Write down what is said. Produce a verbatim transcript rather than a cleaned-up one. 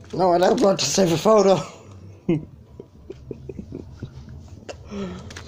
No, I don't want to save a photo.